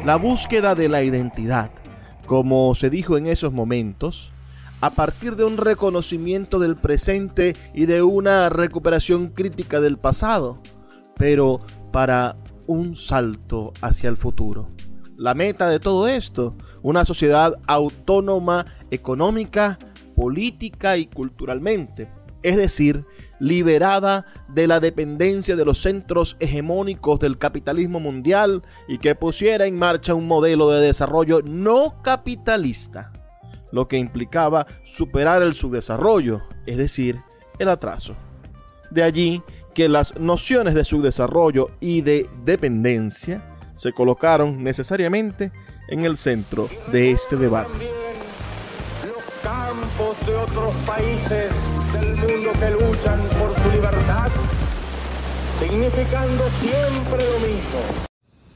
la búsqueda de la identidad, como se dijo en esos momentos, a partir de un reconocimiento del presente y de una recuperación crítica del pasado, pero para un salto hacia el futuro. La meta de todo esto, una sociedad autónoma económica, política y culturalmente, es decir, liberada de la dependencia de los centros hegemónicos del capitalismo mundial y que pusiera en marcha un modelo de desarrollo no capitalista, lo que implicaba superar el subdesarrollo, es decir, el atraso. De allí que las nociones de subdesarrollo y de dependencia se colocaron necesariamente en el centro de este debate. Los campos de otros países del mundo que luchan por su libertad, significando siempre lo mismo.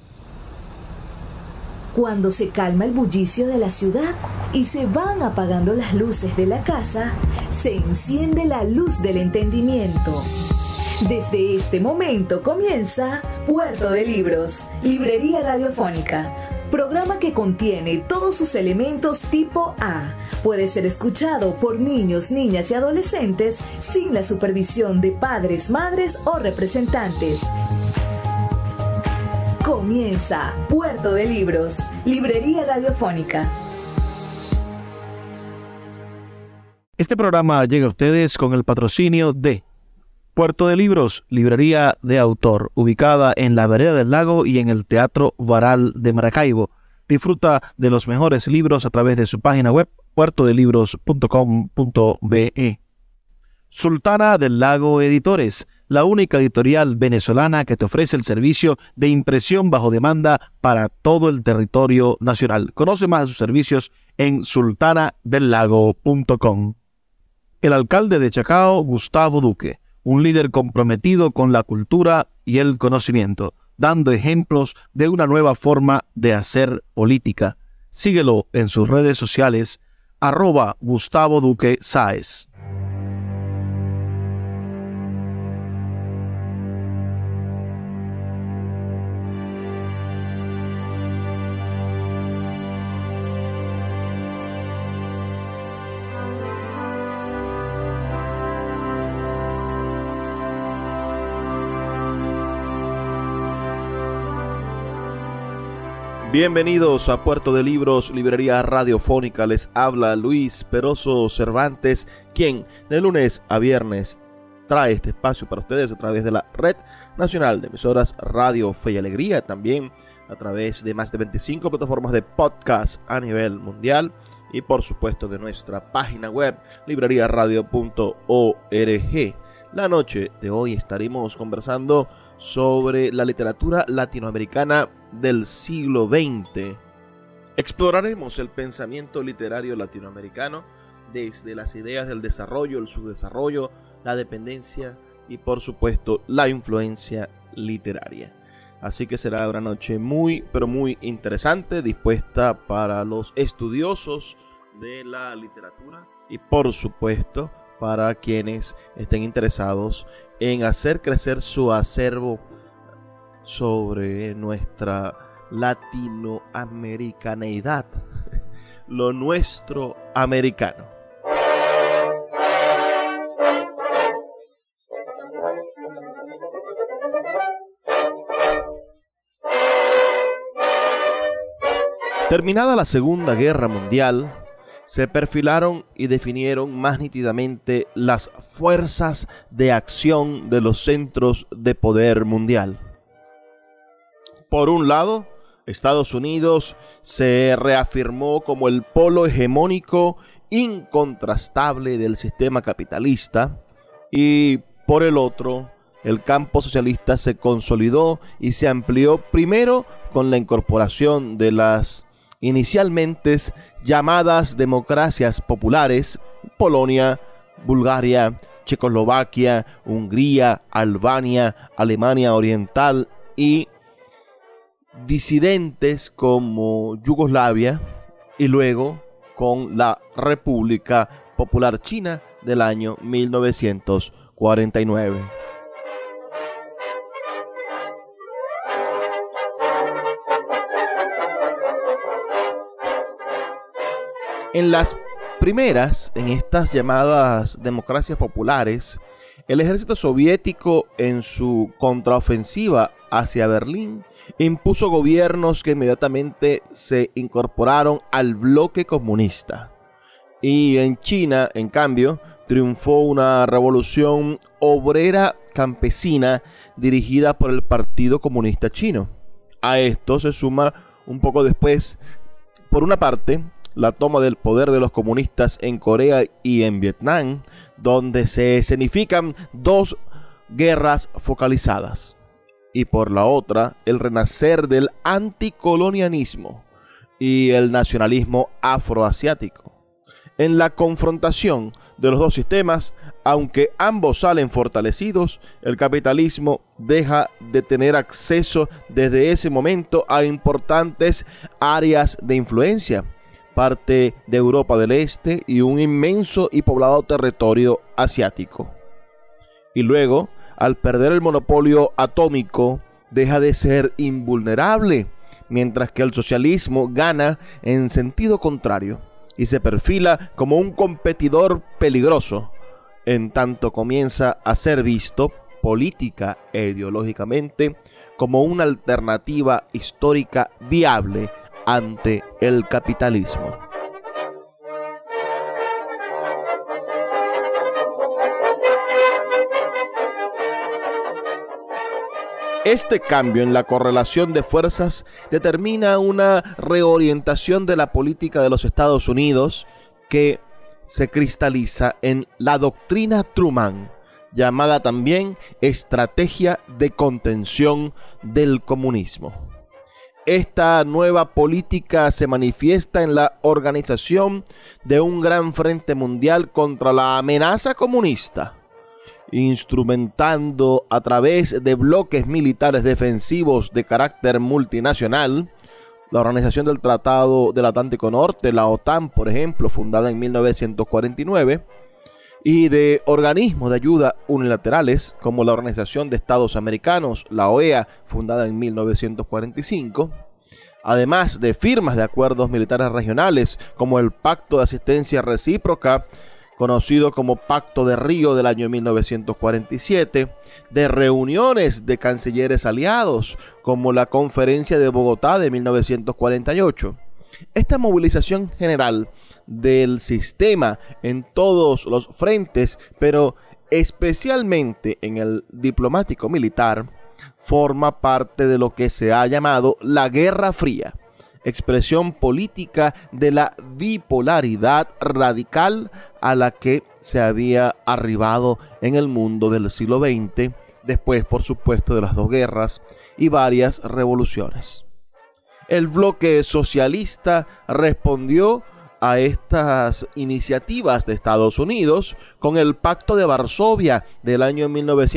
Cuando se calma el bullicio de la ciudad y se van apagando las luces de la casa, se enciende la luz del entendimiento. Desde este momento comienza Puerto de Libros, librería radiofónica, programa que contiene todos sus elementos tipo A. Puede ser escuchado por niños, niñas y adolescentes sin la supervisión de padres, madres o representantes. Comienza Puerto de Libros, librería radiofónica. Este programa llega a ustedes con el patrocinio de Puerto de Libros, librería de autor, ubicada en la Vereda del Lago y en el Teatro Varal de Maracaibo. Disfruta de los mejores libros a través de su página web, puertodelibros.com.be. Sultana del Lago Editores, la única editorial venezolana que te ofrece el servicio de impresión bajo demanda para todo el territorio nacional. Conoce más de sus servicios en sultanadelago.com. El alcalde de Chacao, Gustavo Duque, un líder comprometido con la cultura y el conocimiento, dando ejemplos de una nueva forma de hacer política. Síguelo en sus redes sociales, @Gustavo Duque Sáez. Bienvenidos a Puerto de Libros, librería radiofónica. Les habla Luis Peroso Cervantes, quien de lunes a viernes trae este espacio para ustedes a través de la Red Nacional de Emisoras Radio Fe y Alegría, también a través de más de 25 plataformas de podcast a nivel mundial y por supuesto de nuestra página web libreriaradio.org. La noche de hoy estaremos conversando sobre la literatura latinoamericana del siglo XX. Exploraremos el pensamiento literario latinoamericano desde las ideas del desarrollo, el subdesarrollo, la dependencia y por supuesto la influencia literaria. Así que será una noche muy pero muy interesante, dispuesta para los estudiosos de la literatura y por supuesto para quienes estén interesados en hacer crecer su acervo sobre nuestra latinoamericaneidad, lo nuestro americano. Terminada la Segunda Guerra Mundial, se perfilaron y definieron más nítidamente las fuerzas de acción de los centros de poder mundial. Por un lado, Estados Unidos se reafirmó como el polo hegemónico incontrastable del sistema capitalista y por el otro, el campo socialista se consolidó y se amplió primero con la incorporación de las inicialmente llamadas democracias populares, Polonia, Bulgaria, Checoslovaquia, Hungría, Albania, Alemania Oriental y disidentes como Yugoslavia, y luego con la República Popular China del año 1949. En las primeras, en estas llamadas democracias populares, el ejército soviético en su contraofensiva hacia Berlín impuso gobiernos que inmediatamente se incorporaron al bloque comunista. Y en China, en cambio, triunfó una revolución obrera campesina dirigida por el Partido Comunista Chino. A esto se suma un poco después, por una parte, la toma del poder de los comunistas en Corea y en Vietnam, donde se escenifican dos guerras focalizadas. Y por la otra, el renacer del anticolonialismo y el nacionalismo afroasiático. En la confrontación de los dos sistemas, aunque ambos salen fortalecidos, el capitalismo deja de tener acceso desde ese momento a importantes áreas de influencia, parte de Europa del Este y un inmenso y poblado territorio asiático. Y luego, al perder el monopolio atómico, deja de ser invulnerable, mientras que el socialismo gana en sentido contrario y se perfila como un competidor peligroso, en tanto comienza a ser visto política e ideológicamente como una alternativa histórica viable ante el capitalismo. Este cambio en la correlación de fuerzas determina una reorientación de la política de los Estados Unidos que se cristaliza en la doctrina Truman, llamada también estrategia de contención del comunismo. Esta nueva política se manifiesta en la organización de un gran frente mundial contra la amenaza comunista, instrumentando a través de bloques militares defensivos de carácter multinacional, la Organización del Tratado del Atlántico Norte, la OTAN, por ejemplo, fundada en 1949, y de organismos de ayuda unilaterales, como la Organización de Estados Americanos, la OEA, fundada en 1945, además de firmas de acuerdos militares regionales, como el Pacto de Asistencia Recíproca, conocido como Pacto de Río del año 1947, de reuniones de cancilleres aliados, como la Conferencia de Bogotá de 1948. Esta movilización general del sistema en todos los frentes, pero especialmente en el diplomático militar, forma parte de lo que se ha llamado la Guerra Fría, expresión política de la bipolaridad radical a la que se había arribado en el mundo del siglo XX, después, por supuesto, de las dos guerras y varias revoluciones. El bloque socialista respondió a estas iniciativas de Estados Unidos con el Pacto de Varsovia del año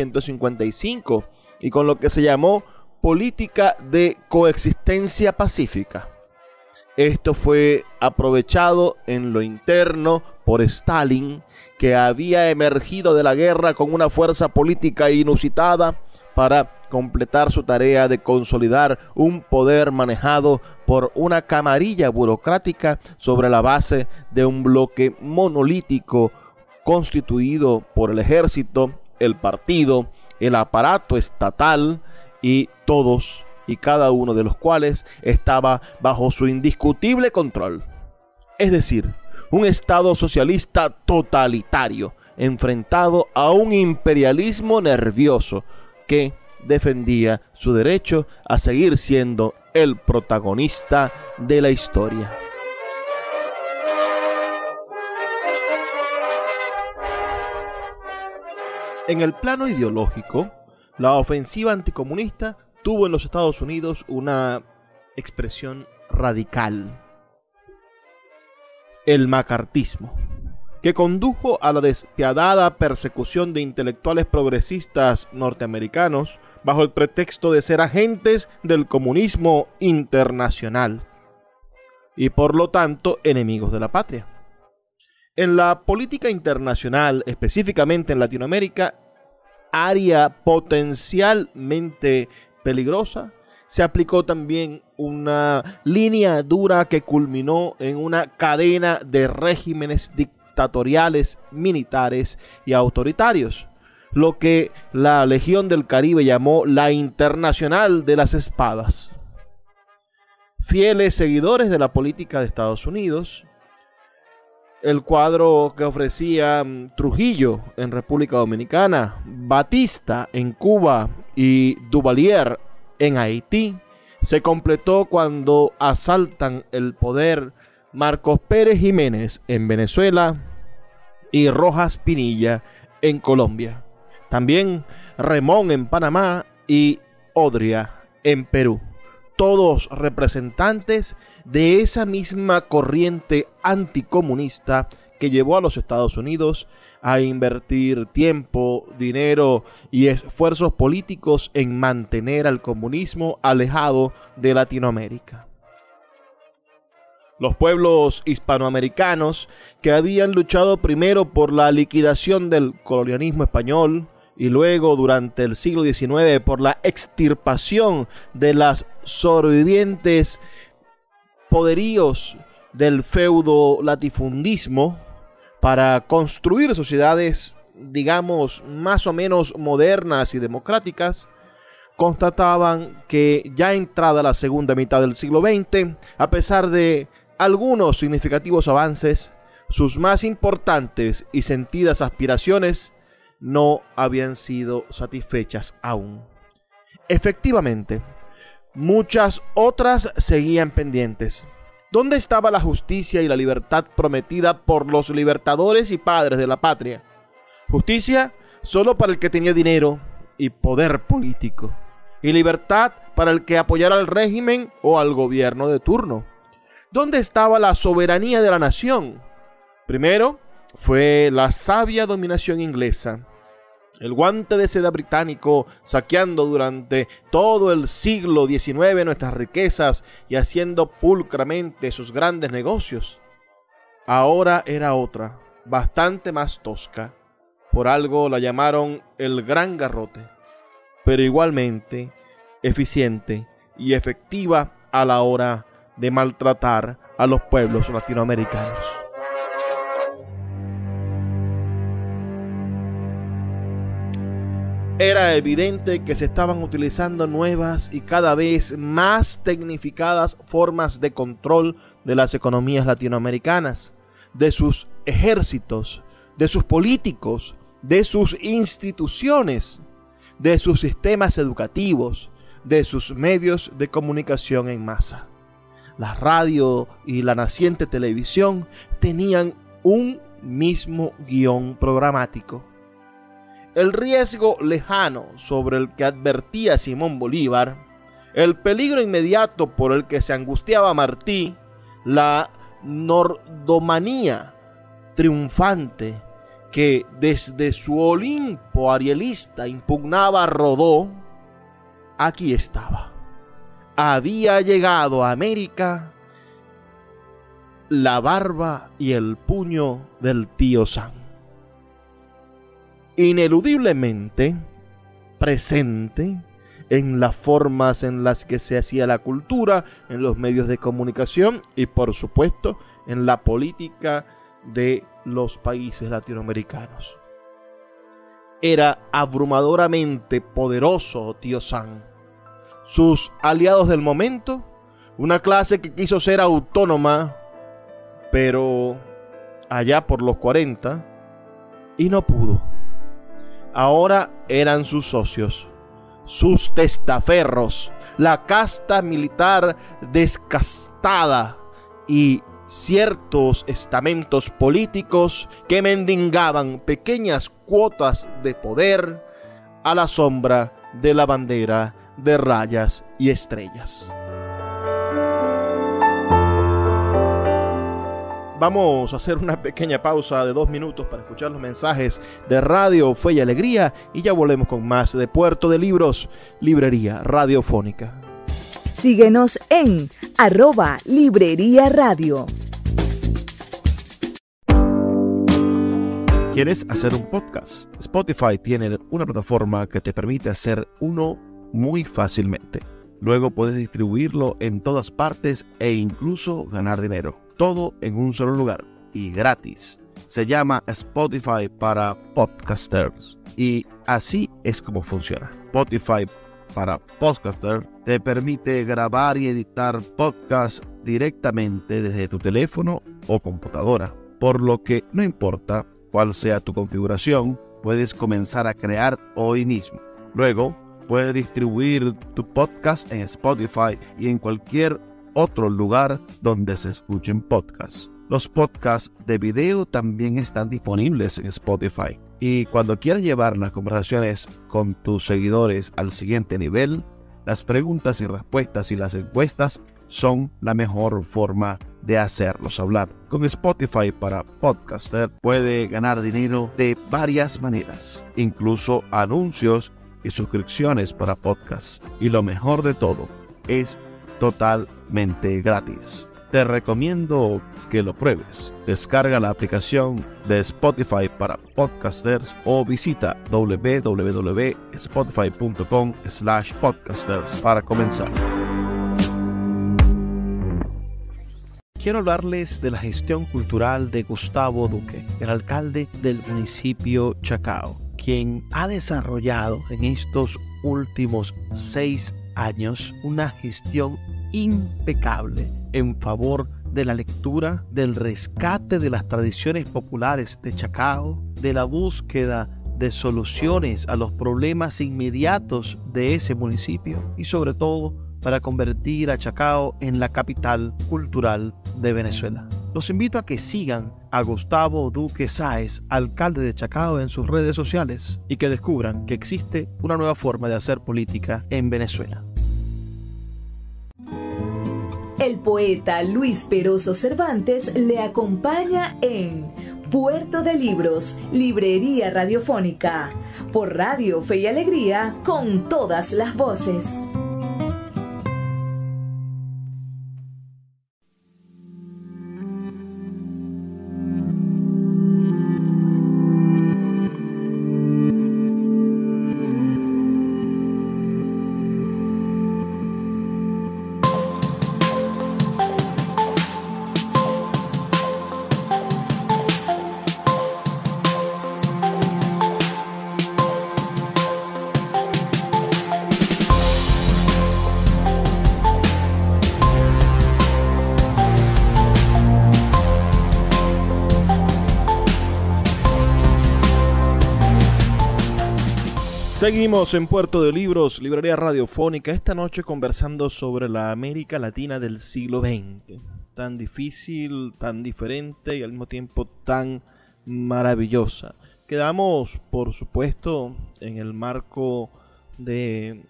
1955 y con lo que se llamó política de coexistencia pacífica. Esto fue aprovechado en lo interno por Stalin, que había emergido de la guerra con una fuerza política inusitada para completar su tarea de consolidar un poder manejado por una camarilla burocrática sobre la base de un bloque monolítico constituido por el ejército, el partido, el aparato estatal y todos y cada uno de los cuales estaba bajo su indiscutible control. Es decir, un Estado socialista totalitario enfrentado a un imperialismo nervioso que defendía su derecho a seguir siendo el protagonista de la historia. En el plano ideológico, la ofensiva anticomunista tuvo en los Estados Unidos una expresión radical: el macartismo, que condujo a la despiadada persecución de intelectuales progresistas norteamericanos bajo el pretexto de ser agentes del comunismo internacional y por lo tanto enemigos de la patria. En la política internacional, específicamente en Latinoamérica, área potencialmente peligrosa, se aplicó también una línea dura que culminó en una cadena de regímenes dictatoriales, militares y autoritarios, lo que la Legión del Caribe llamó la Internacional de las Espadas. Fieles seguidores de la política de Estados Unidos, el cuadro que ofrecía Trujillo en República Dominicana, Batista en Cuba y Duvalier en Haití, se completó cuando asaltan el poder Marcos Pérez Jiménez en Venezuela y Rojas Pinilla en Colombia. También Remón en Panamá y Odria en Perú. Todos representantes de esa misma corriente anticomunista que llevó a los Estados Unidos a invertir tiempo, dinero y esfuerzos políticos en mantener al comunismo alejado de Latinoamérica. Los pueblos hispanoamericanos que habían luchado primero por la liquidación del colonialismo español y luego durante el siglo XIX por la extirpación de las sobrevivientes poderíos del feudo latifundismo para construir sociedades, digamos, más o menos modernas y democráticas, constataban que ya entrada la segunda mitad del siglo XX, a pesar de algunos significativos avances, sus más importantes y sentidas aspiraciones no habían sido satisfechas aún. Efectivamente, muchas otras seguían pendientes. ¿Dónde estaba la justicia y la libertad prometida por los libertadores y padres de la patria? Justicia solo para el que tenía dinero y poder político, y libertad para el que apoyara al régimen o al gobierno de turno. ¿Dónde estaba la soberanía de la nación? Primero fue la sabia dominación inglesa, el guante de seda británico saqueando durante todo el siglo XIX nuestras riquezas y haciendo pulcramente sus grandes negocios. Ahora era otra, bastante más tosca. Por algo la llamaron el Gran Garrote, pero igualmente eficiente y efectiva a la hora de maltratar a los pueblos latinoamericanos. Era evidente que se estaban utilizando nuevas y cada vez más tecnificadas formas de control de las economías latinoamericanas, de sus ejércitos, de sus políticos, de sus instituciones, de sus sistemas educativos, de sus medios de comunicación en masa. La radio y la naciente televisión tenían un mismo guión programático. El riesgo lejano sobre el que advertía Simón Bolívar, el peligro inmediato por el que se angustiaba Martí, la nordomanía triunfante que desde su Olimpo arielista impugnaba a Rodó, aquí estaba. Había llegado a América la barba y el puño del tío Sam. Ineludiblemente presente en las formas en las que se hacía la cultura, en los medios de comunicación y por supuesto en la política de los países latinoamericanos. Era abrumadoramente poderoso tío Sam. Sus aliados del momento, una clase que quiso ser autónoma, pero allá por los 40, y no pudo. Ahora eran sus socios, sus testaferros, la casta militar descastada y ciertos estamentos políticos que mendigaban pequeñas cuotas de poder a la sombra de la bandera de rayas y estrellas. Vamos a hacer una pequeña pausa de 2 minutos para escuchar los mensajes de Radio Fe y Alegría y ya volvemos con más de Puerto de Libros, Librería Radiofónica. Síguenos en @Librería Radio. ¿Quieres hacer un podcast? Spotify tiene una plataforma que te permite hacer uno muy fácilmente. Luego puedes distribuirlo en todas partes e incluso ganar dinero. Todo en un solo lugar y gratis. Se llama Spotify para podcasters y así es como funciona. Spotify para podcasters te permite grabar y editar podcasts directamente desde tu teléfono o computadora, por lo que no importa cuál sea tu configuración, puedes comenzar a crear hoy mismo. Luego, puedes distribuir tu podcast en Spotify y en cualquier otro lugar donde se escuchen podcasts. Los podcasts de video también están disponibles en Spotify. Y cuando quieras llevar las conversaciones con tus seguidores al siguiente nivel, las preguntas y respuestas y las encuestas son la mejor forma de hacerlos hablar. Con Spotify para podcaster puede ganar dinero de varias maneras, incluso anuncios y suscripciones para podcasts. Y lo mejor de todo, es totalmente gratis. Te recomiendo que lo pruebes. Descarga la aplicación de Spotify para podcasters o visita www.spotify.com/podcasters para comenzar. Quiero hablarles de la gestión cultural de Gustavo Duque, el alcalde del municipio Chacao, quien ha desarrollado en estos últimos 6 años una gestión impecable en favor de la lectura, del rescate de las tradiciones populares de Chacao, de la búsqueda de soluciones a los problemas inmediatos de ese municipio y sobre todo para convertir a Chacao en la capital cultural de Venezuela. Los invito a que sigan a Gustavo Duque Sáez, alcalde de Chacao, en sus redes sociales y que descubran que existe una nueva forma de hacer política en Venezuela. El poeta Luis Peroso Cervantes le acompaña en Puerto de Libros, Librería Radiofónica, por Radio Fe y Alegría, con todas las voces. Seguimos en Puerto de Libros, Librería Radiofónica, esta noche conversando sobre la América Latina del siglo XX. Tan difícil, tan diferente y al mismo tiempo tan maravillosa. Quedamos, por supuesto, en el marco de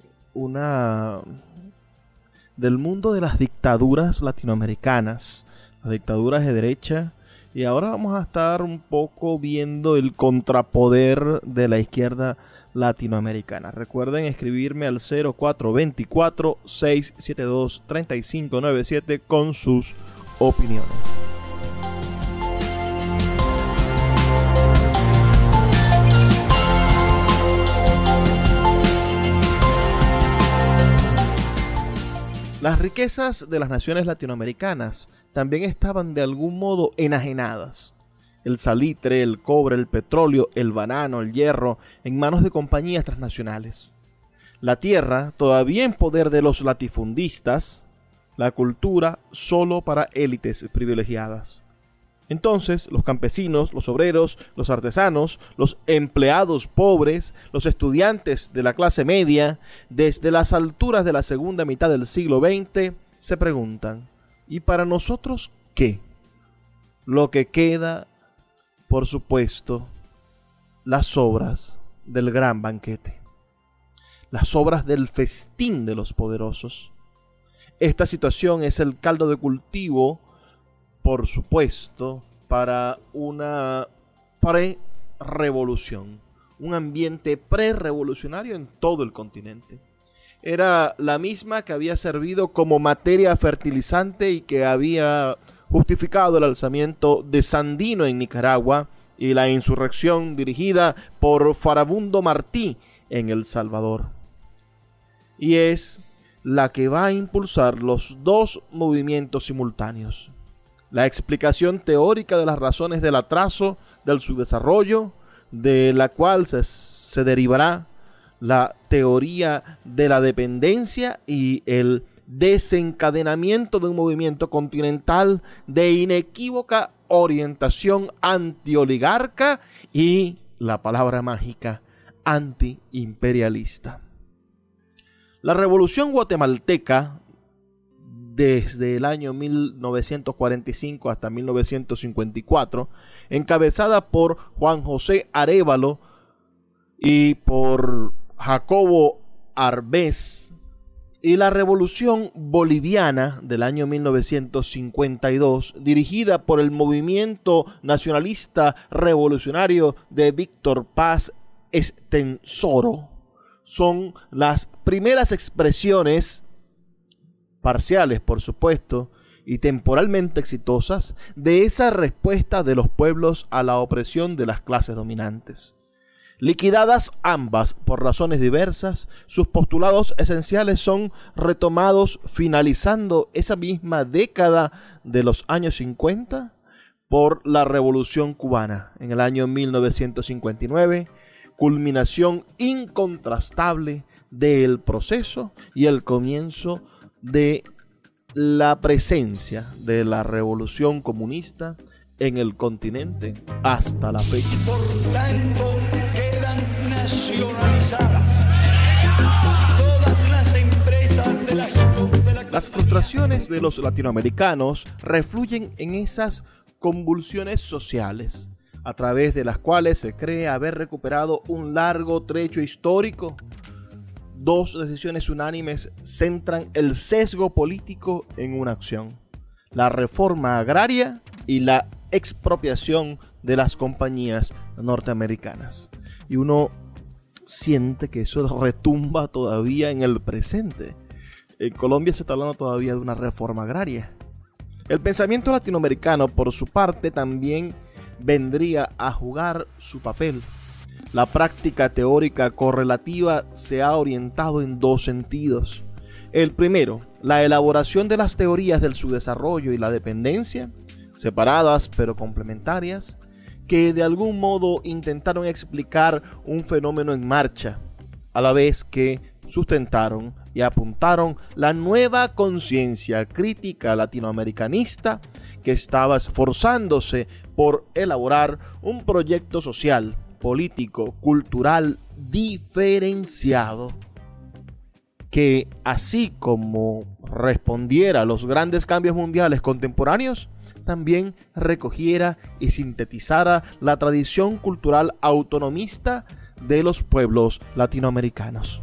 del mundo de las dictaduras latinoamericanas, las dictaduras de derecha. Y ahora vamos a estar un poco viendo el contrapoder de la izquierda latinoamericana. Recuerden escribirme al 0424-672-3597 con sus opiniones. Las riquezas de las naciones latinoamericanas también estaban de algún modo enajenadas. El salitre, el cobre, el petróleo, el banano, el hierro, en manos de compañías transnacionales. La tierra todavía en poder de los latifundistas, la cultura solo para élites privilegiadas. Entonces, los campesinos, los obreros, los artesanos, los empleados pobres, los estudiantes de la clase media, desde las alturas de la segunda mitad del siglo XX, se preguntan, ¿y para nosotros qué? Lo que queda, por supuesto, las sobras del gran banquete, las sobras del festín de los poderosos. Esta situación es el caldo de cultivo, por supuesto, para una pre-revolución, un ambiente pre-revolucionario en todo el continente. Era la misma que había servido como materia fertilizante y que había justificado el alzamiento de Sandino en Nicaragua y la insurrección dirigida por Farabundo Martí en El Salvador. Y es la que va a impulsar los dos movimientos simultáneos. La explicación teórica de las razones del atraso del subdesarrollo, de la cual se derivará la teoría de la dependencia y el desencadenamiento de un movimiento continental de inequívoca orientación antioligarca y, la palabra mágica, antiimperialista. La Revolución Guatemalteca, desde el año 1945 hasta 1954, encabezada por Juan José Arévalo y por Jacobo Arbenz, y la Revolución Boliviana del año 1952, dirigida por el movimiento nacionalista revolucionario de Víctor Paz Estenssoro, son las primeras expresiones, parciales por supuesto, y temporalmente exitosas, de esa respuesta de los pueblos a la opresión de las clases dominantes. Liquidadas ambas por razones diversas, sus postulados esenciales son retomados finalizando esa misma década de los años 50 por la Revolución Cubana en el año 1959, culminación incontrastable del proceso y el comienzo de la presencia de la revolución comunista en el continente hasta la fecha. Por tanto, quedan nacionalizadas todas las empresas de Las frustraciones de los latinoamericanos refluyen en esas convulsiones sociales, a través de las cuales se cree haber recuperado un largo trecho histórico. Dos decisiones unánimes centran el sesgo político en una acción: la reforma agraria y la expropiación de las compañías norteamericanas. Y uno siente que eso retumba todavía en el presente. En Colombia se está hablando todavía de una reforma agraria. El pensamiento latinoamericano, por su parte, también vendría a jugar su papel. La práctica teórica correlativa se ha orientado en dos sentidos. El primero, la elaboración de las teorías del subdesarrollo y la dependencia, separadas pero complementarias, que de algún modo intentaron explicar un fenómeno en marcha, a la vez que sustentaron y apuntaron la nueva conciencia crítica latinoamericanista que estaba esforzándose por elaborar un proyecto social, político, cultural diferenciado, que así como respondiera a los grandes cambios mundiales contemporáneos, también recogiera y sintetizara la tradición cultural autonomista de los pueblos latinoamericanos.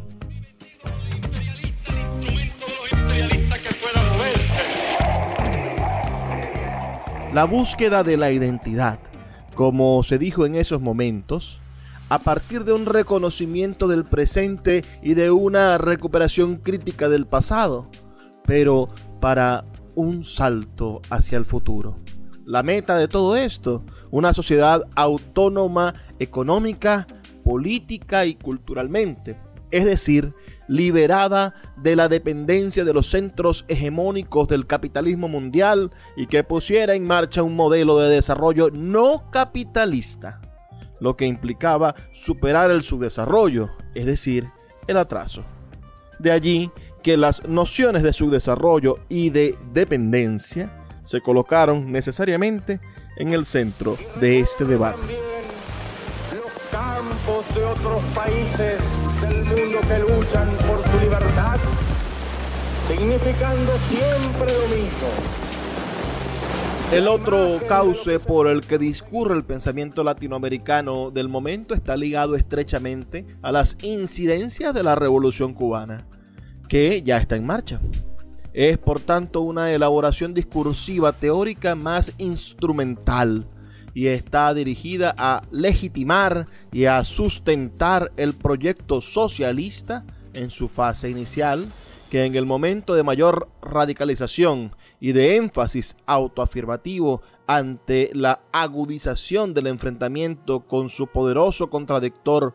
La búsqueda de la identidad, como se dijo en esos momentos, a partir de un reconocimiento del presente y de una recuperación crítica del pasado, pero para un salto hacia el futuro. La meta de todo esto, una sociedad autónoma económica, política y culturalmente, es decir, liberada de la dependencia de los centros hegemónicos del capitalismo mundial y que pusiera en marcha un modelo de desarrollo no capitalista, lo que implicaba superar el subdesarrollo, es decir, el atraso. De allí que las nociones de subdesarrollo y de dependencia se colocaron necesariamente en el centro de este debate. Los campos de otros países del mundo que luchan por su libertad, significando siempre lo mismo. El otro cauce por el que discurre el pensamiento latinoamericano del momento está ligado estrechamente a las incidencias de la Revolución Cubana, que ya está en marcha. Es por tanto una elaboración discursiva teórica más instrumental y está dirigida a legitimar y a sustentar el proyecto socialista en su fase inicial, que en el momento de mayor radicalización y de énfasis autoafirmativo ante la agudización del enfrentamiento con su poderoso contradictor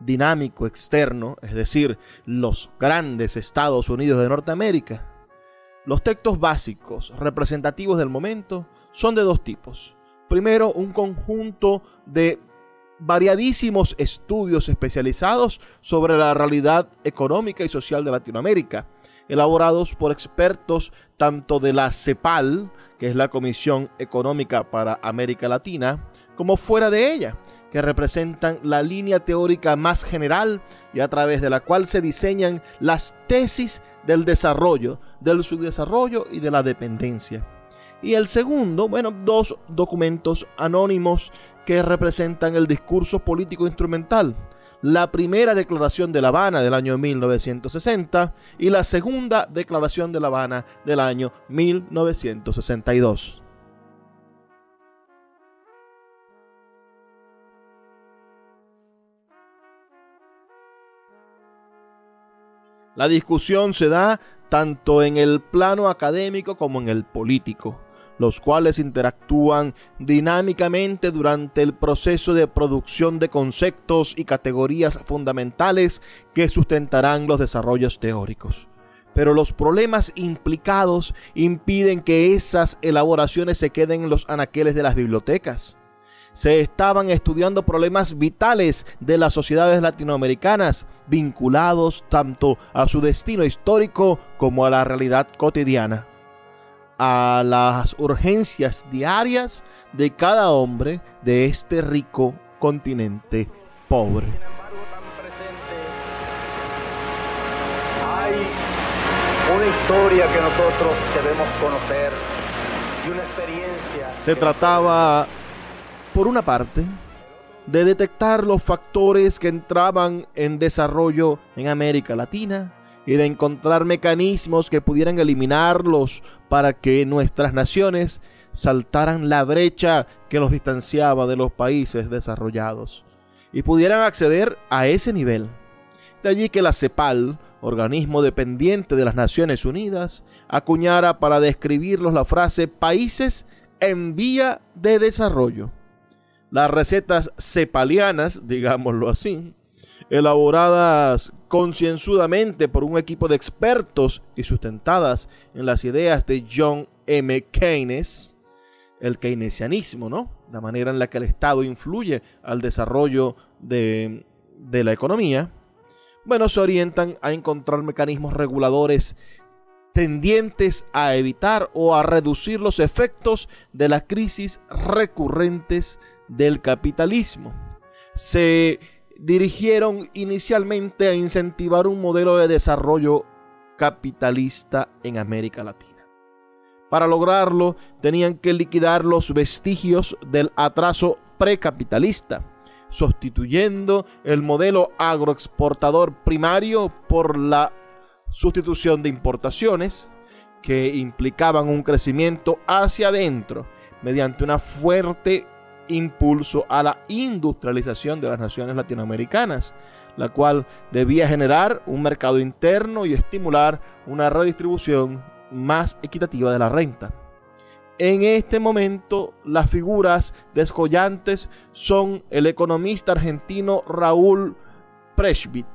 dinámico externo, es decir, los grandes Estados Unidos de Norteamérica, los textos básicos representativos del momento son de dos tipos. Primero, un conjunto de variadísimos estudios especializados sobre la realidad económica y social de Latinoamérica, elaborados por expertos tanto de la CEPAL, que es la Comisión Económica para América Latina, como fuera de ella, que representan la línea teórica más general y a través de la cual se diseñan las tesis del desarrollo, del subdesarrollo y de la dependencia. Y el segundo, dos documentos anónimos que representan el discurso político instrumental. La primera Declaración de La Habana del año 1960 y la segunda Declaración de La Habana del año 1962. La discusión se da tanto en el plano académico como en el político, los cuales interactúan dinámicamente durante el proceso de producción de conceptos y categorías fundamentales que sustentarán los desarrollos teóricos. Pero los problemas implicados impiden que esas elaboraciones se queden en los anaqueles de las bibliotecas. Se estaban estudiando problemas vitales de las sociedades latinoamericanas, vinculados tanto a su destino histórico como a la realidad cotidiana, a las urgencias diarias de cada hombre de este rico continente pobre. Sin embargo, tan presente, hay una historia que nosotros debemos conocer y una experiencia. Se trataba, por una parte, de detectar los factores que entraban en desarrollo en América Latina y de encontrar mecanismos que pudieran eliminarlos para que nuestras naciones saltaran la brecha que los distanciaba de los países desarrollados y pudieran acceder a ese nivel. De allí que la CEPAL, organismo dependiente de las Naciones Unidas, acuñara para describirlos la frase países en vía de desarrollo. Las recetas cepalianas, digámoslo así, elaboradas concienzudamente por un equipo de expertos y sustentadas en las ideas de John M. Keynes, el keynesianismo, ¿no? La manera en la que el Estado influye al desarrollo de la economía, se orientan a encontrar mecanismos reguladores tendientes a evitar o a reducir los efectos de las crisis recurrentes del capitalismo. Se dirigieron inicialmente a incentivar un modelo de desarrollo capitalista en América Latina. Para lograrlo, tenían que liquidar los vestigios del atraso precapitalista, sustituyendo el modelo agroexportador primario por la sustitución de importaciones que implicaban un crecimiento hacia adentro mediante una fuerte impulso a la industrialización de las naciones latinoamericanas, la cual debía generar un mercado interno y estimular una redistribución más equitativa de la renta. En este momento, las figuras descollantes son el economista argentino Raúl Preschwitz.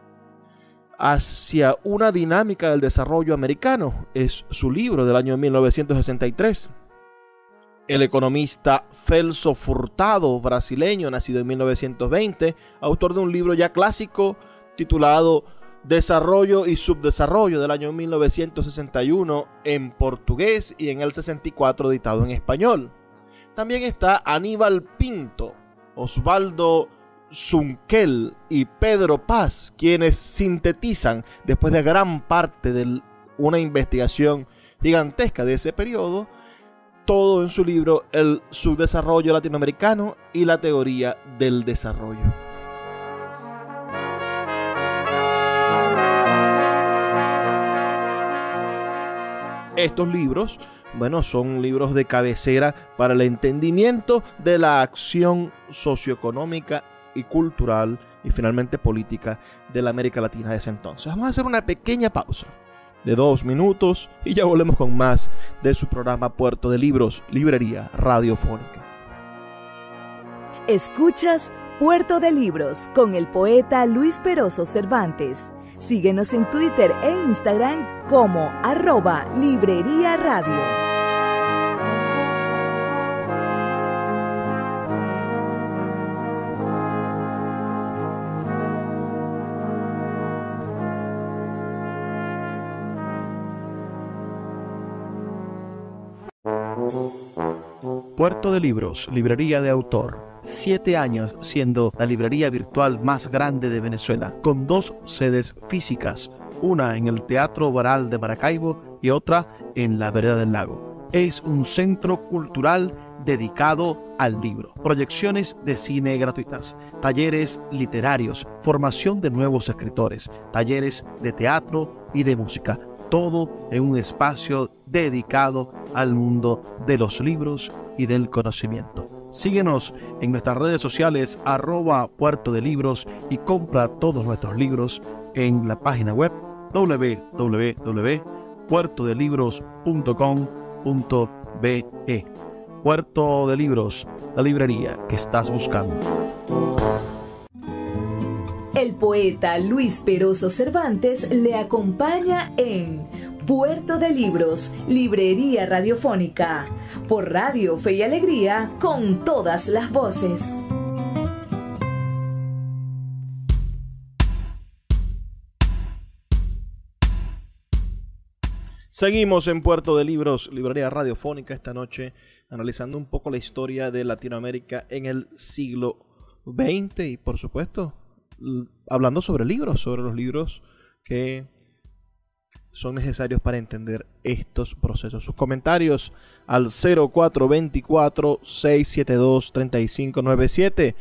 Hacia una dinámica del desarrollo americano es su libro del año 1963. El economista Celso Furtado, brasileño, nacido en 1920, autor de un libro ya clásico titulado Desarrollo y Subdesarrollo del año 1961 en portugués y en el 64 editado en español. También está Aníbal Pinto, Osvaldo Zunquel y Pedro Paz, quienes sintetizan, después de gran parte de una investigación gigantesca de ese periodo, todo en su libro El subdesarrollo latinoamericano y la teoría del desarrollo. Estos libros, son libros de cabecera para el entendimiento de la acción socioeconómica y cultural y finalmente política de la América Latina de ese entonces. Vamos a hacer una pequeña pausa de 2 minutos y ya volvemos con más de su programa Puerto de Libros, Librería Radiofónica. Escuchas Puerto de Libros con el poeta Luis Peroso Cervantes. Síguenos en Twitter e Instagram como @Librería Radio. Puerto de Libros, librería de autor. 7 años siendo la librería virtual más grande de Venezuela, con 2 sedes físicas, una en el Teatro Baral de Maracaibo y otra en la Vereda del Lago. Es un centro cultural dedicado al libro, proyecciones de cine gratuitas, talleres literarios, formación de nuevos escritores, talleres de teatro y de música, todo en un espacio dedicado al mundo de los libros y del conocimiento. Síguenos en nuestras redes sociales @Puerto de Libros y compra todos nuestros libros en la página web www.puertodelibros.com.be. Puerto de Libros, la librería que estás buscando. El poeta Luis Peroso Cervantes le acompaña en Puerto de Libros, librería radiofónica, por Radio Fe y Alegría, con todas las voces. Seguimos en Puerto de Libros, librería radiofónica, esta noche analizando un poco la historia de Latinoamérica en el siglo XX y, por supuesto, hablando sobre libros, sobre los libros que son necesarios para entender estos procesos. Sus comentarios al 0424-672-3597,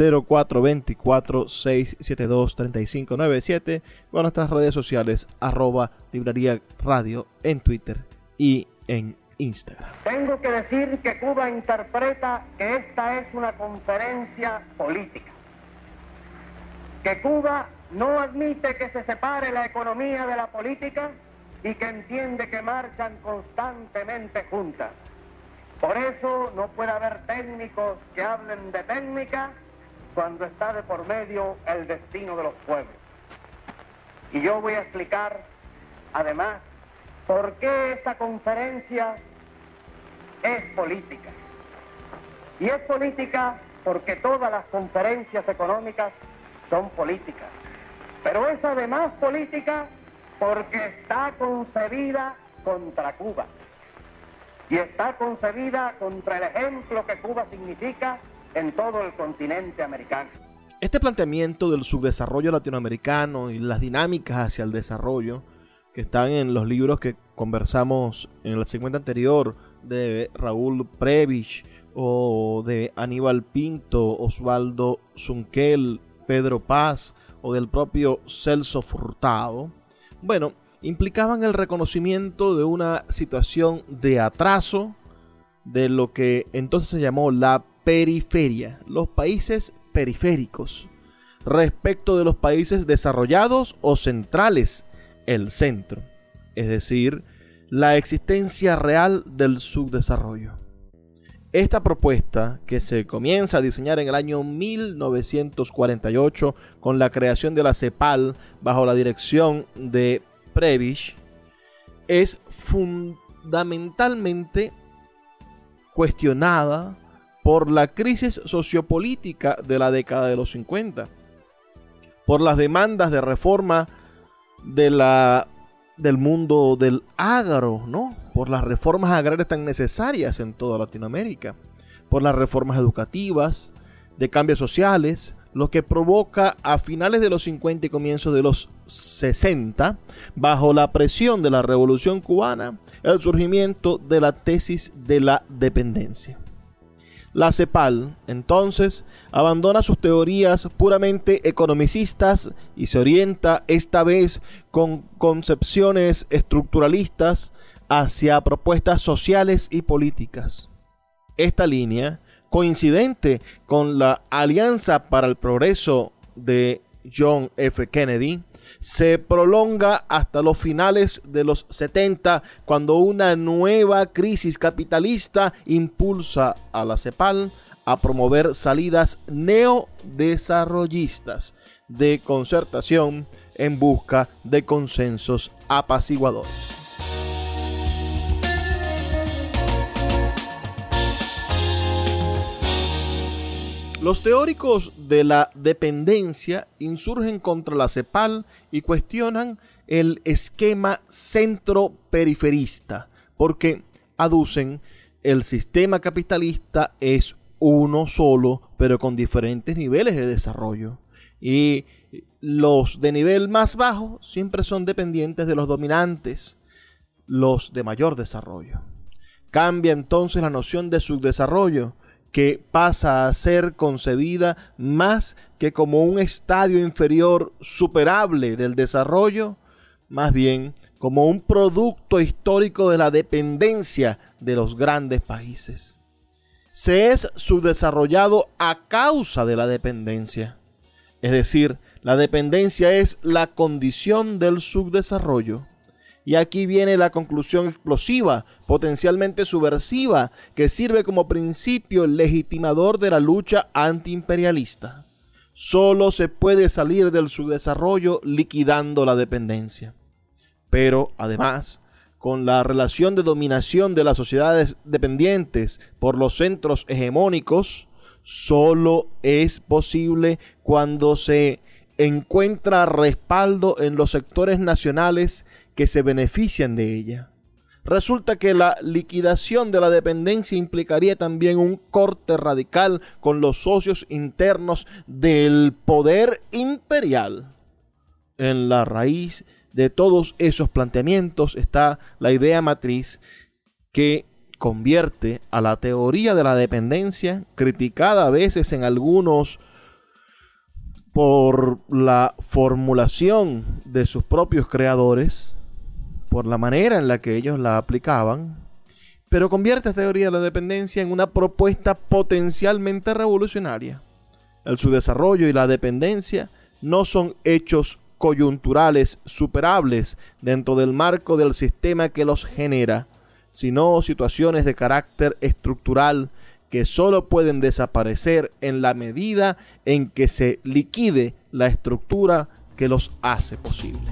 0424-672-3597, con nuestras redes sociales, @Librería Radio en Twitter y en Instagram. Tengo que decir que Cuba interpreta que esta es una conferencia política, que Cuba no admite que se separe la economía de la política y que entiende que marchan constantemente juntas. Por eso no puede haber técnicos que hablen de técnica cuando está de por medio el destino de los pueblos. Y yo voy a explicar, además, por qué esta conferencia es política. Y es política porque todas las conferencias económicas son políticas. Pero es además política porque está concebida contra Cuba. Y está concebida contra el ejemplo que Cuba significa en todo el continente americano. Este planteamiento del subdesarrollo latinoamericano y las dinámicas hacia el desarrollo que están en los libros que conversamos en el segmento anterior de Raúl Prebisch o de Aníbal Pinto, Osvaldo Zunquel, Pedro Paz o del propio Celso Furtado, bueno, implicaban el reconocimiento de una situación de atraso de lo que entonces se llamó la periferia, los países periféricos, respecto de los países desarrollados o centrales, el centro, es decir, la existencia real del subdesarrollo. Esta propuesta, que se comienza a diseñar en el año 1948 con la creación de la CEPAL bajo la dirección de Prebisch, es fundamentalmente cuestionada por la crisis sociopolítica de la década de los 50, por las demandas de reforma del mundo del agro, ¿no? Por las reformas agrarias tan necesarias en toda Latinoamérica, por las reformas educativas, de cambios sociales, lo que provoca a finales de los 50 y comienzos de los 60, bajo la presión de la Revolución Cubana, el surgimiento de la tesis de la dependencia. La CEPAL, entonces, abandona sus teorías puramente economicistas y se orienta esta vez con concepciones estructuralistas hacia propuestas sociales y políticas. Esta línea, coincidente con la Alianza para el Progreso de John F. Kennedy, se prolonga hasta los finales de los 70, cuando una nueva crisis capitalista impulsa a la CEPAL a promover salidas neodesarrollistas de concertación en busca de consensos apaciguadores. Los teóricos de la dependencia insurgen contra la CEPAL y cuestionan el esquema centro-periferista, porque aducen el sistema capitalista es uno solo, pero con diferentes niveles de desarrollo. Y los de nivel más bajo siempre son dependientes de los dominantes, los de mayor desarrollo. Cambia entonces la noción de subdesarrollo, que pasa a ser concebida más que como un estadio inferior superable del desarrollo, más bien como un producto histórico de la dependencia de los grandes países. Se es subdesarrollado a causa de la dependencia. Es decir, la dependencia es la condición del subdesarrollo. Y aquí viene la conclusión explosiva, potencialmente subversiva, que sirve como principio legitimador de la lucha antiimperialista. Solo se puede salir del subdesarrollo liquidando la dependencia. Pero, además, con la relación de dominación de las sociedades dependientes por los centros hegemónicos, solo es posible cuando se encuentra respaldo en los sectores nacionales que se benefician de ella. Resulta que la liquidación de la dependencia implicaría también un corte radical con los socios internos del poder imperial. En la raíz de todos esos planteamientos está la idea matriz que convierte a la teoría de la dependencia, criticada a veces en algunos por la formulación de sus propios creadores, por la manera en la que ellos la aplicaban, pero convierte esta teoría de la dependencia en una propuesta potencialmente revolucionaria. El subdesarrollo y la dependencia no son hechos coyunturales superables dentro del marco del sistema que los genera, sino situaciones de carácter estructural que solo pueden desaparecer en la medida en que se liquide la estructura que los hace posible.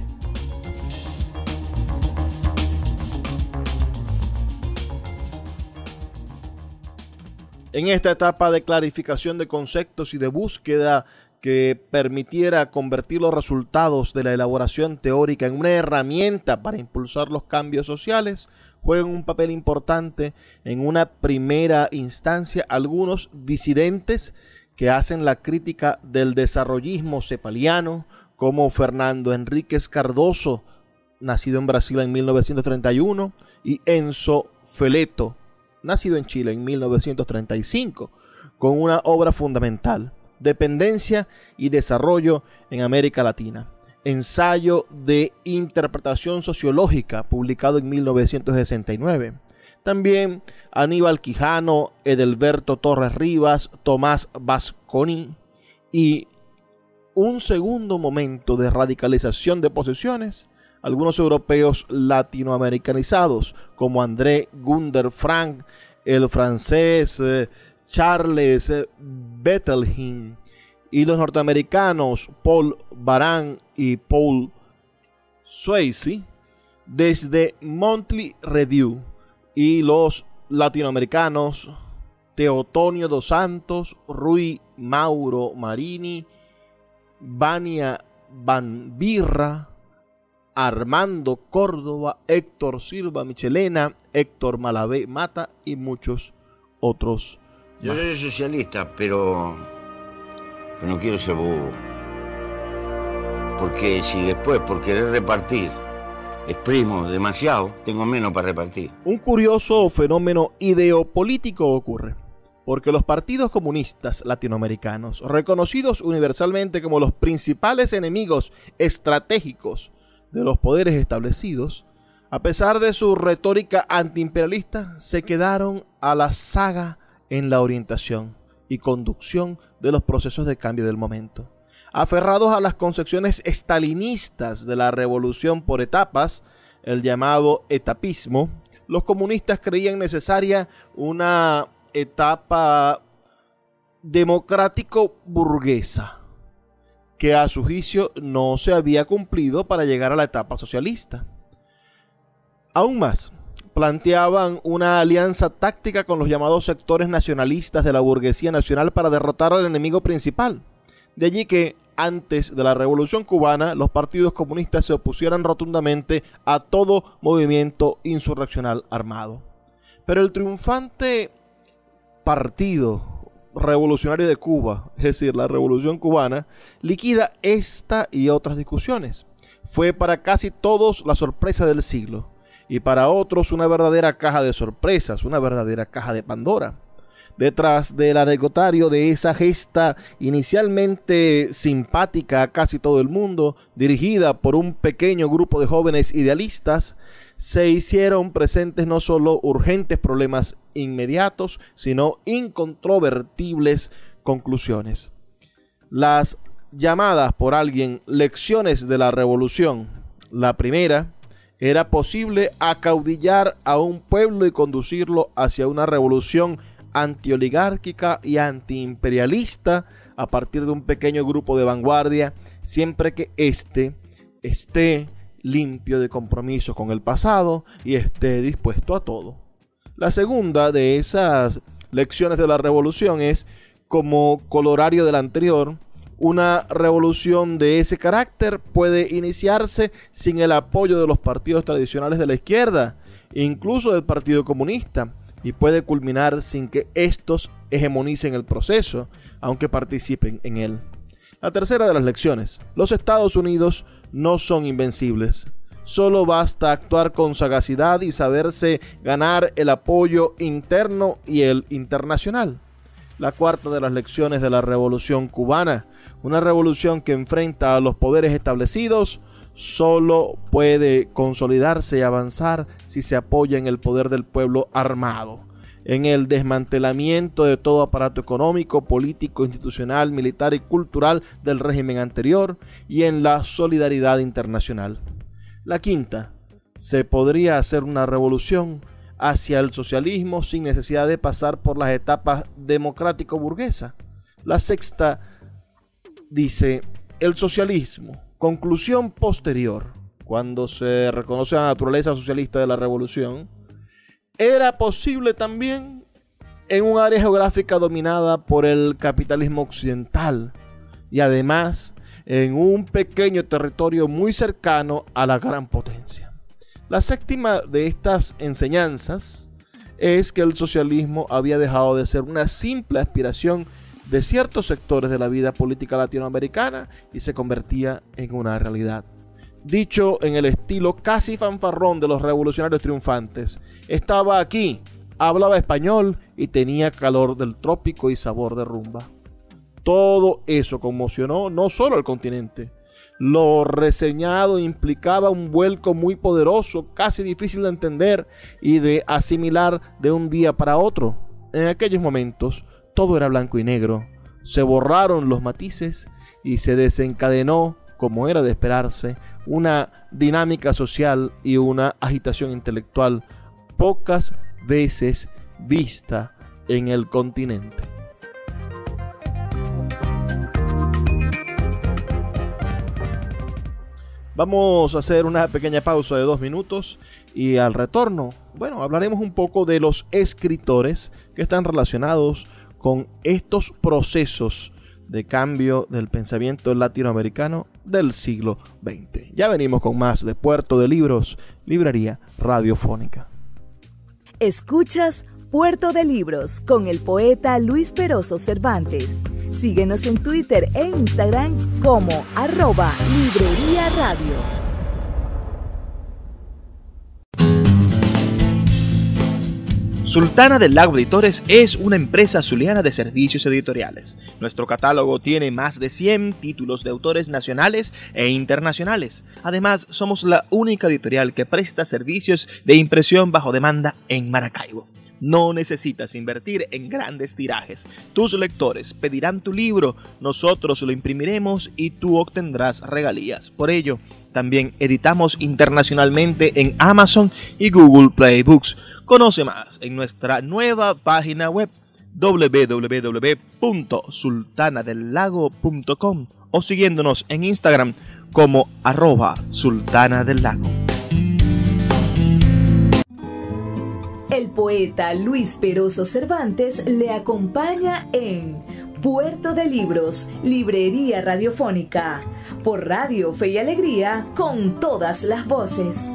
En esta etapa de clarificación de conceptos y de búsqueda que permitiera convertir los resultados de la elaboración teórica en una herramienta para impulsar los cambios sociales, juegan un papel importante en una primera instancia algunos disidentes que hacen la crítica del desarrollismo cepaliano, como Fernando Enríquez Cardoso, nacido en Brasil en 1931, y Enzo Feleto, nacido en Chile en 1935, con una obra fundamental, Dependencia y Desarrollo en América Latina, ensayo de interpretación sociológica, publicado en 1969. También Aníbal Quijano, Edelberto Torres Rivas, Tomás Vasconi, y un segundo momento de radicalización de posiciones, algunos europeos latinoamericanizados, como André Gunder Frank, el francés Charles Bettelheim, y los norteamericanos Paul Baran y Paul Swayze, desde Monthly Review, y los latinoamericanos Teotonio dos Santos, Rui Mauro Marini, Vania Van Birra, Armando Córdoba, Héctor Silva Michelena, Héctor Malavé Mata y muchos otros. Yo soy socialista, pero no quiero ser bobo. Porque si después, por querer repartir, exprimo demasiado, tengo menos para repartir. Un curioso fenómeno ideopolítico ocurre, porque los partidos comunistas latinoamericanos, reconocidos universalmente como los principales enemigos estratégicos de los poderes establecidos, a pesar de su retórica antiimperialista, se quedaron a la saga en la orientación y conducción de los procesos de cambio del momento. Aferrados a las concepciones estalinistas de la revolución por etapas, el llamado etapismo, los comunistas creían necesaria una etapa democrático-burguesa, que a su juicio no se había cumplido para llegar a la etapa socialista. Aún más, planteaban una alianza táctica con los llamados sectores nacionalistas de la burguesía nacional para derrotar al enemigo principal. De allí que, antes de la Revolución Cubana, los partidos comunistas se opusieran rotundamente a todo movimiento insurreccional armado. Pero el triunfante Partido Revolucionario de Cuba, es decir, la Revolución Cubana, liquida esta y otras discusiones. Fue para casi todos la sorpresa del siglo, y para otros una verdadera caja de sorpresas, una verdadera caja de Pandora. Detrás del anecdotario de esa gesta inicialmente simpática a casi todo el mundo, dirigida por un pequeño grupo de jóvenes idealistas, se hicieron presentes no solo urgentes problemas inmediatos, sino incontrovertibles conclusiones. Las llamadas por alguien lecciones de la revolución. La primera: era posible acaudillar a un pueblo y conducirlo hacia una revolución antioligárquica y antiimperialista a partir de un pequeño grupo de vanguardia, siempre que éste esté limpio de compromisos con el pasado y esté dispuesto a todo. La segunda de esas lecciones de la revolución es, como colorario de la anterior, una revolución de ese carácter puede iniciarse sin el apoyo de los partidos tradicionales de la izquierda, incluso del Partido Comunista, y puede culminar sin que estos hegemonicen el proceso, aunque participen en él. La tercera de las lecciones: los Estados Unidos no son invencibles. Solo basta actuar con sagacidad y saberse ganar el apoyo interno y el internacional. La cuarta de las lecciones de la Revolución Cubana: una revolución que enfrenta a los poderes establecidos solo puede consolidarse y avanzar si se apoya en el poder del pueblo armado, en el desmantelamiento de todo aparato económico, político, institucional, militar y cultural del régimen anterior, y en la solidaridad internacional. La quinta: se podría hacer una revolución hacia el socialismo sin necesidad de pasar por las etapas democrático-burguesas. La sexta dice: el socialismo, conclusión posterior, cuando se reconoce la naturaleza socialista de la revolución, era posible también en un área geográfica dominada por el capitalismo occidental y además en un pequeño territorio muy cercano a la gran potencia. La séptima de estas enseñanzas es que el socialismo había dejado de ser una simple aspiración de ciertos sectores de la vida política latinoamericana y se convertía en una realidad. Dicho en el estilo casi fanfarrón de los revolucionarios triunfantes: estaba aquí, hablaba español y tenía calor del trópico y sabor de rumba. Todo eso conmocionó no solo al continente. Lo reseñado implicaba un vuelco muy poderoso, casi difícil de entender y de asimilar de un día para otro. En aquellos momentos todo era blanco y negro. Se borraron los matices y se desencadenó, como era de esperarse, una dinámica social y una agitación intelectual pocas veces vista en el continente. Vamos a hacer una pequeña pausa de 2 minutos y al retorno, hablaremos un poco de los escritores que están relacionados con estos procesos de cambio del pensamiento latinoamericano del siglo XX. Ya venimos con más de Puerto de Libros, librería radiofónica. Escuchas Puerto de Libros con el poeta Luis Peroso Cervantes. Síguenos en Twitter e Instagram como @Librería Radio. Sultana del Lago Editores es una empresa zuliana de servicios editoriales. Nuestro catálogo tiene más de 100 títulos de autores nacionales e internacionales. Además, somos la única editorial que presta servicios de impresión bajo demanda en Maracaibo. No necesitas invertir en grandes tirajes. Tus lectores pedirán tu libro, nosotros lo imprimiremos y tú obtendrás regalías. Por ello, también editamos internacionalmente en Amazon y Google Play Books. Conoce más en nuestra nueva página web www.sultanadelago.com o siguiéndonos en Instagram como @sultanadelago. El poeta Luis Peroso Cervantes le acompaña en Puerto de Libros, Librería Radiofónica, por Radio Fe y Alegría, con todas las voces.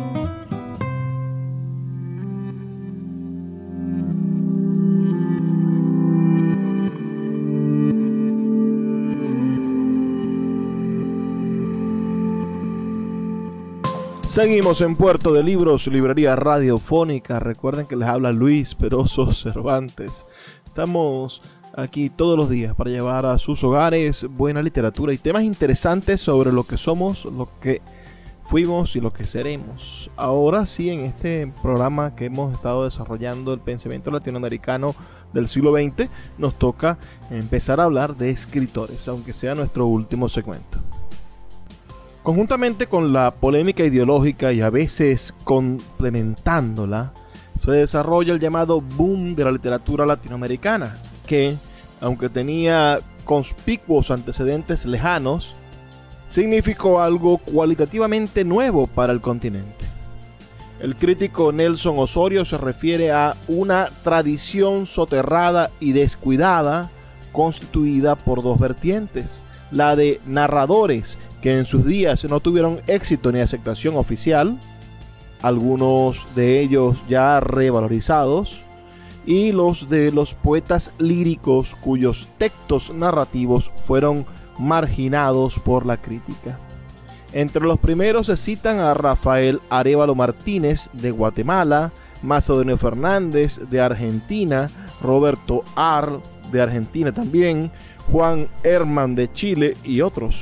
Seguimos en Puerto de Libros, Librería Radiofónica. Recuerden que les habla Luis Peroso Cervantes. Estamos aquí todos los días para llevar a sus hogares buena literatura y temas interesantes sobre lo que somos, lo que fuimos y lo que seremos. Ahora sí, en este programa que hemos estado desarrollando el pensamiento latinoamericano del siglo XX, nos toca empezar a hablar de escritores, aunque sea nuestro último segmento. Conjuntamente con la polémica ideológica y a veces complementándola, se desarrolla el llamado boom de la literatura latinoamericana, que, aunque tenía conspicuos antecedentes lejanos, significó algo cualitativamente nuevo para el continente. El crítico Nelson Osorio se refiere a una tradición soterrada y descuidada, constituida por dos vertientes: la de narradores que en sus días no tuvieron éxito ni aceptación oficial, algunos de ellos ya revalorizados, y los de los poetas líricos cuyos textos narrativos fueron marginados por la crítica. Entre los primeros se citan a Rafael Arévalo Martínez de Guatemala, Macedonio Fernández de Argentina, Roberto Ar de Argentina también, Juan Herman de Chile y otros.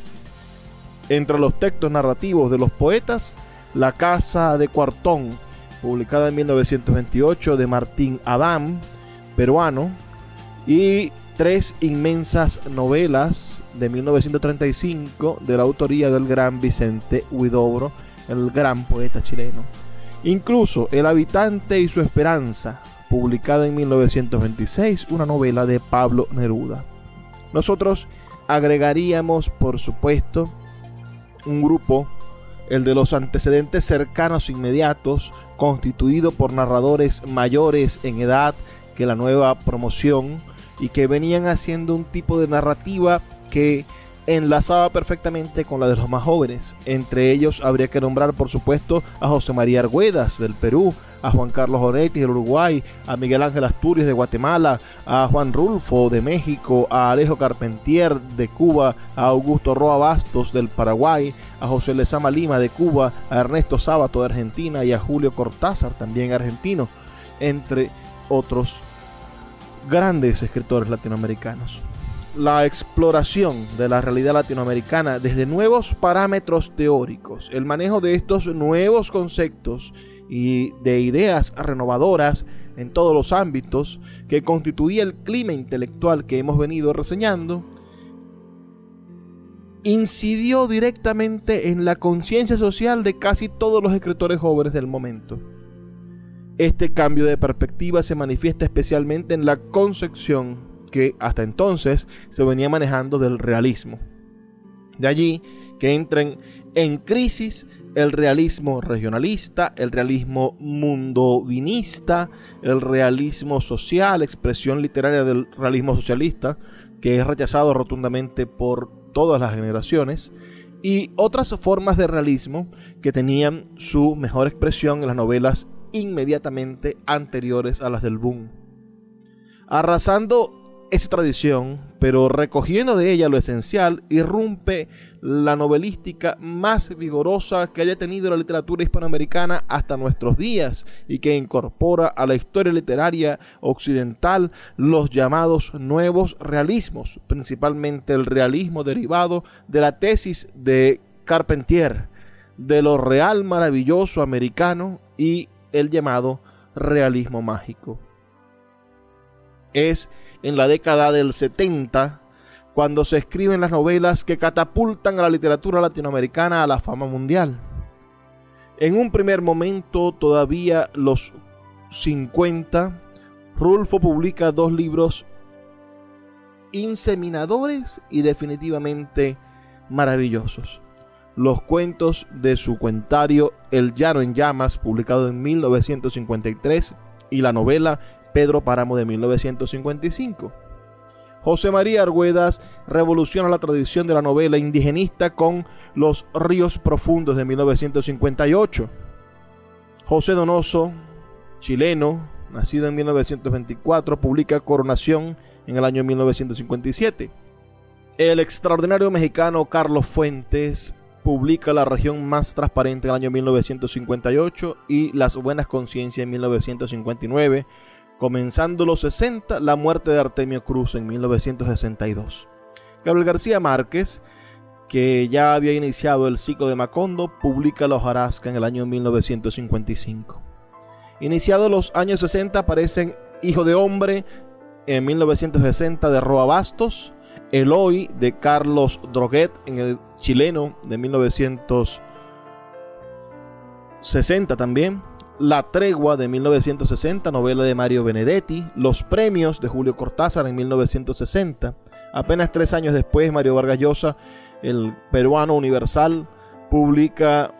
Entre los textos narrativos de los poetas, La Casa de Cuartón, publicada en 1928 de Martín Adam, peruano, y tres inmensas novelas de 1935 de la autoría del gran Vicente Huidobro, el gran poeta chileno. Incluso El Habitante y su Esperanza, publicada en 1926, una novela de Pablo Neruda. Nosotros agregaríamos, por supuesto, un grupo, el de los antecedentes cercanos e inmediatos, constituido por narradores mayores en edad que la nueva promoción y que venían haciendo un tipo de narrativa que enlazaba perfectamente con la de los más jóvenes. Entre ellos habría que nombrar, por supuesto, a José María Argüedas del Perú, a Juan Carlos Onetti del Uruguay, a Miguel Ángel Asturias de Guatemala, a Juan Rulfo de México, a Alejo Carpentier de Cuba, a Augusto Roa Bastos del Paraguay, a José Lezama Lima de Cuba, a Ernesto Sábato de Argentina y a Julio Cortázar, también argentino, entre otros grandes escritores latinoamericanos. La exploración de la realidad latinoamericana desde nuevos parámetros teóricos, el manejo de estos nuevos conceptos y de ideas renovadoras en todos los ámbitos que constituía el clima intelectual que hemos venido reseñando, incidió directamente en la conciencia social de casi todos los escritores jóvenes del momento. Este cambio de perspectiva se manifiesta especialmente en la concepción que hasta entonces se venía manejando del realismo. De allí que entren en crisis el realismo regionalista, el realismo mundovinista, el realismo social, expresión literaria del realismo socialista, que es rechazado rotundamente por todas las generaciones, y otras formas de realismo que tenían su mejor expresión en las novelas inmediatamente anteriores a las del boom. Arrasando esa tradición, pero recogiendo de ella lo esencial, irrumpe la novelística más vigorosa que haya tenido la literatura hispanoamericana hasta nuestros días y que incorpora a la historia literaria occidental los llamados nuevos realismos, principalmente el realismo derivado de la tesis de Carpentier, de lo real maravilloso americano y el llamado realismo mágico. Es en la década del 70 cuando se escriben las novelas que catapultan a la literatura latinoamericana a la fama mundial. En un primer momento todavía los 50 Rulfo publica 2 libros inseminadores y definitivamente maravillosos. Los cuentos de su cuentario El Llano en Llamas, publicado en 1953, y la novela Pedro Páramo de 1955. José María Arguedas revoluciona la tradición de la novela indigenista con Los Ríos Profundos de 1958. José Donoso, chileno, nacido en 1924, publica Coronación en el año 1957. El extraordinario mexicano Carlos Fuentes publica La región más transparente en el año 1958 y Las buenas conciencias en 1959. Comenzando los 60, la muerte de Artemio Cruz en 1962. Gabriel García Márquez, que ya había iniciado el ciclo de Macondo, publica La hojarasca en el año 1955. Iniciados los años 60 aparecen Hijo de Hombre en 1960 de Roa Bastos, Eloy de Carlos Droguet en el chileno de 1960 también, La tregua de 1960, novela de Mario Benedetti, Los premios de Julio Cortázar en 1960. Apenas 3 años después, Mario Vargas Llosa, el peruano universal, publica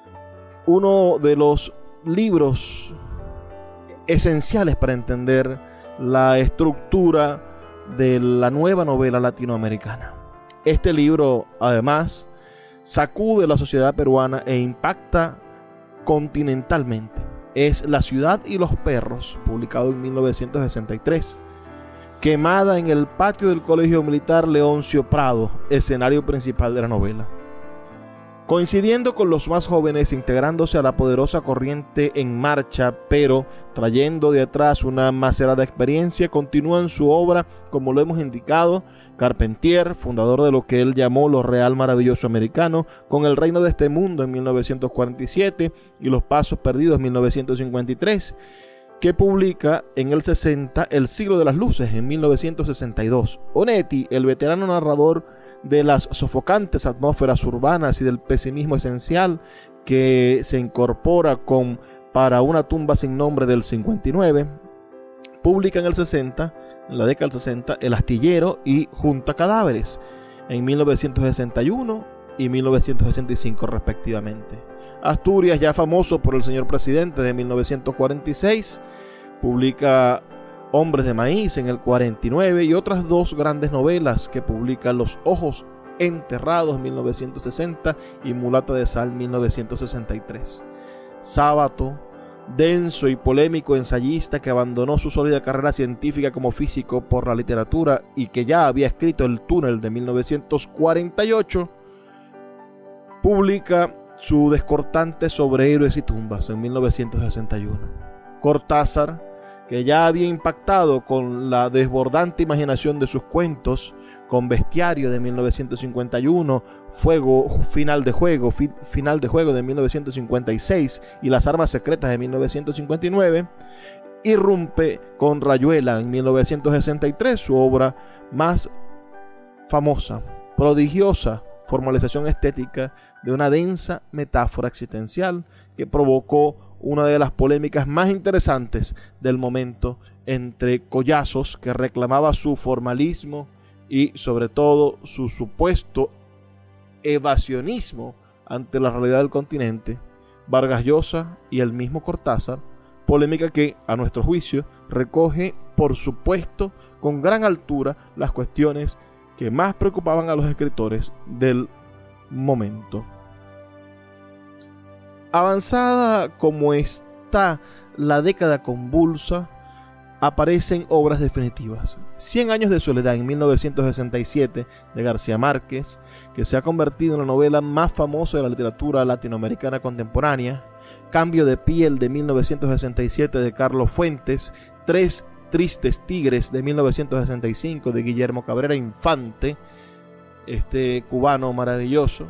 uno de los libros esenciales para entender la estructura de la nueva novela latinoamericana. Este libro, además, sacude la sociedad peruana e impacta continentalmente. Es La ciudad y los perros, publicado en 1963. Quemada en el patio del Colegio Militar Leoncio Prado, escenario principal de la novela. Coincidiendo con los más jóvenes, integrándose a la poderosa corriente en marcha, pero trayendo de atrás una macerada experiencia, continúan su obra, como lo hemos indicado, Carpentier, fundador de lo que él llamó lo real maravilloso americano, con El reino de este mundo en 1947 y Los pasos perdidos en 1953, que publica en el 60 El siglo de las luces en 1962. Onetti, el veterano narrador de las sofocantes atmósferas urbanas y del pesimismo esencial, que se incorpora con Para una tumba sin nombre del 59, publica en el 60, en la década del 60, El astillero y Junta cadáveres en 1961 y 1965 respectivamente. Asturias, ya famoso por El señor presidente de 1946, publica Hombres de maíz en el 49 y otras 2 grandes novelas que publica Los ojos enterrados en 1960 y Mulata de sal 1963. Sábato, denso y polémico ensayista que abandonó su sólida carrera científica como físico por la literatura y que ya había escrito El túnel de 1948, publica su descortante sobre héroes y tumbas en 1961. Cortázar, que ya había impactado con la desbordante imaginación de sus cuentos, con Bestiario de 1951, Final de Juego de 1956 y Las armas secretas de 1959, irrumpe con Rayuela en 1963, su obra más famosa, prodigiosa formalización estética de una densa metáfora existencial que provocó una de las polémicas más interesantes del momento entre Collazos, que reclamaba su formalismo y sobre todo su supuesto evasionismo ante la realidad del continente, Vargas Llosa y el mismo Cortázar, polémica que, a nuestro juicio, recoge, por supuesto, con gran altura las cuestiones que más preocupaban a los escritores del momento. Avanzada como está la década convulsa, aparecen obras definitivas. 100 años de soledad en 1967 de García Márquez, que se ha convertido en la novela más famosa de la literatura latinoamericana contemporánea. Cambio de piel de 1967 de Carlos Fuentes. 3 tristes tigres de 1965 de Guillermo Cabrera Infante, este cubano maravilloso.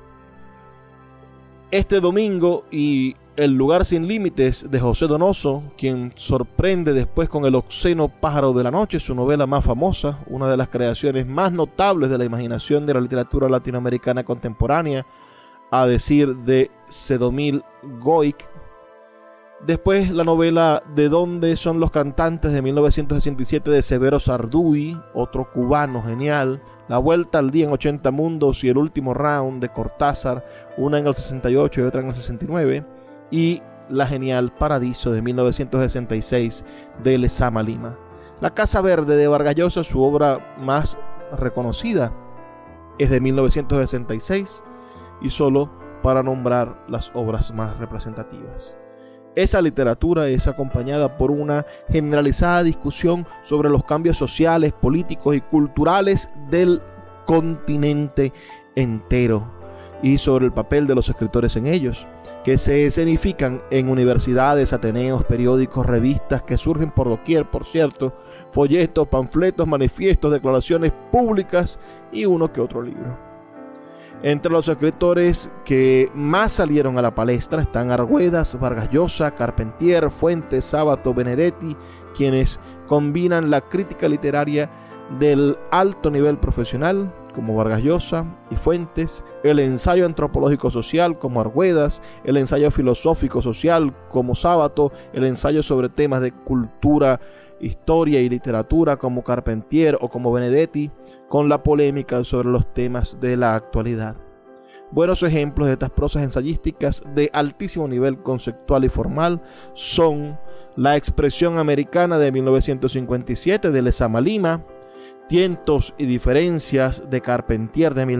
Este domingo y El lugar sin límites de José Donoso, quien sorprende después con El obsceno pájaro de la noche, su novela más famosa, una de las creaciones más notables de la imaginación de la literatura latinoamericana contemporánea, a decir de Sedomil Goic. Después la novela ¿De dónde son los cantantes?, de 1967, de Severo Sarduy, otro cubano genial. La vuelta al día en 80 mundos y El último round, de Cortázar, una en el 68 y otra en el 69. Y la genial Paradiso, de 1966, de Lezama Lima. La Casa Verde, de Vargas Llosa, su obra más reconocida, es de 1966, y solo para nombrar las obras más representativas. Esa literatura es acompañada por una generalizada discusión sobre los cambios sociales, políticos y culturales del continente entero y sobre el papel de los escritores en ellos, que se escenifican en universidades, ateneos, periódicos, revistas que surgen por doquier, por cierto, folletos, panfletos, manifiestos, declaraciones públicas y uno que otro libro. Entre los escritores que más salieron a la palestra están Arguedas, Vargas Llosa, Carpentier, Fuentes, Sábato, Benedetti, quienes combinan la crítica literaria del alto nivel profesional, como Vargas Llosa y Fuentes, el ensayo antropológico social, como Arguedas, el ensayo filosófico social, como Sábato, el ensayo sobre temas de cultura, historia y literatura, como Carpentier o como Benedetti, con la polémica sobre los temas de la actualidad. Buenos ejemplos de estas prosas ensayísticas de altísimo nivel conceptual y formal son La expresión americana, de 1957, de Lezama Lima, Tientos y diferencias, de Carpentier, de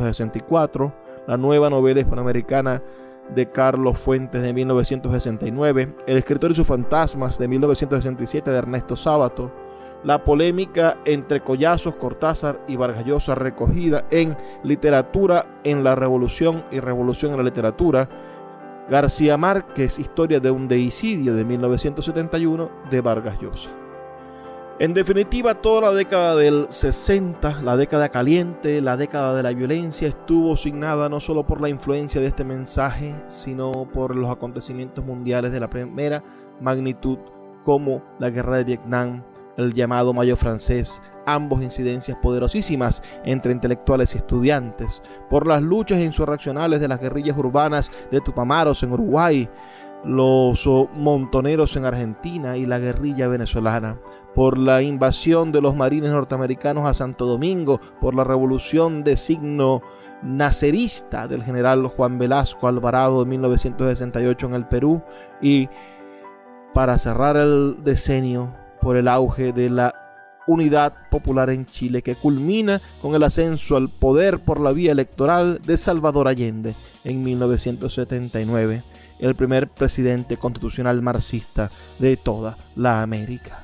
1964, la nueva novela hispanoamericana de Carlos Fuentes, de 1969, El escritor y sus fantasmas, de 1967, de Ernesto Sábato, la polémica entre Collazos, Cortázar y Vargas Llosa, recogida en Literatura en la Revolución y Revolución en la Literatura, García Márquez, Historia de un deicidio, de 1971, de Vargas Llosa. En definitiva, toda la década del 60, la década caliente, la década de la violencia, estuvo signada no solo por la influencia de este mensaje, sino por los acontecimientos mundiales de la primera magnitud, como la guerra de Vietnam, el llamado Mayo francés, ambos incidencias poderosísimas entre intelectuales y estudiantes, por las luchas insurreccionales de las guerrillas urbanas de Tupamaros en Uruguay, los montoneros en Argentina y la guerrilla venezolana, por la invasión de los marines norteamericanos a Santo Domingo, por la revolución de signo nacerista del general Juan Velasco Alvarado en 1968 en el Perú, y para cerrar el decenio, por el auge de la unidad popular en Chile, que culmina con el ascenso al poder por la vía electoral de Salvador Allende en 1979, el primer presidente constitucional marxista de toda la América.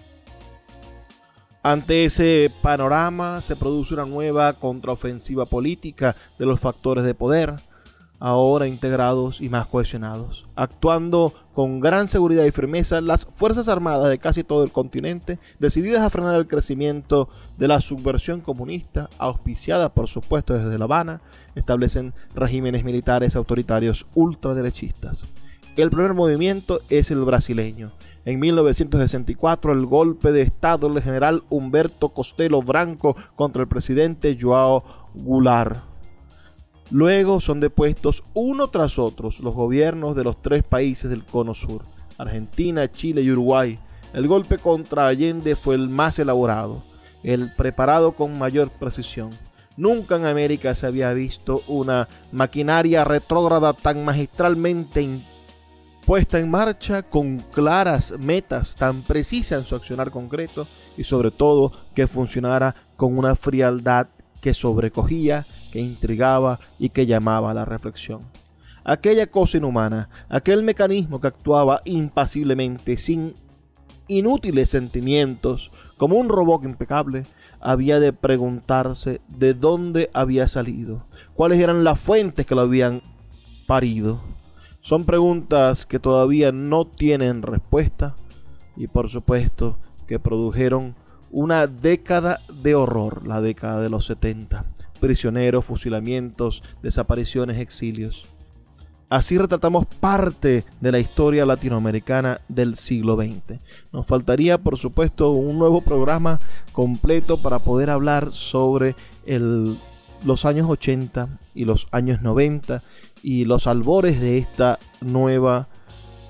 Ante ese panorama se produce una nueva contraofensiva política de los factores de poder, ahora integrados y más cohesionados. Actuando con gran seguridad y firmeza, las Fuerzas Armadas de casi todo el continente, decididas a frenar el crecimiento de la subversión comunista, auspiciada por supuesto desde La Habana, establecen regímenes militares autoritarios ultraderechistas. El primer movimiento es el brasileño. En 1964, el golpe de estado del general Humberto Costello Branco contra el presidente João Goulart. Luego son depuestos uno tras otro los gobiernos de los tres países del Cono Sur, Argentina, Chile y Uruguay. El golpe contra Allende fue el más elaborado, el preparado con mayor precisión. Nunca en América se había visto una maquinaria retrógrada tan magistralmente puesta en marcha, con claras metas, tan precisas en su accionar concreto y sobre todo que funcionara con una frialdad que sobrecogía, que intrigaba y que llamaba a la reflexión. Aquella cosa inhumana, aquel mecanismo que actuaba impasiblemente, sin inútiles sentimientos, como un robot impecable, había de preguntarse de dónde había salido, cuáles eran las fuentes que lo habían parido. Son preguntas que todavía no tienen respuesta y por supuesto que produjeron una década de horror, la década de los 70. Prisioneros, fusilamientos, desapariciones, exilios. Así retratamos parte de la historia latinoamericana del siglo XX. Nos faltaría, por supuesto, un nuevo programa completo para poder hablar sobre los años 80 y los años 90 y los albores de esta nueva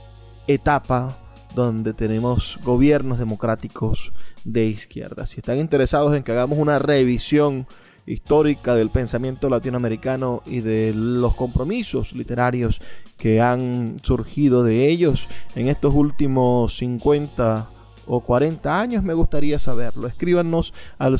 etapa donde tenemos gobiernos democráticos de izquierda. Si están interesados en que hagamos una revisión histórica del pensamiento latinoamericano y de los compromisos literarios que han surgido de ellos en estos últimos 50 o 40 años, me gustaría saberlo. Escríbanos al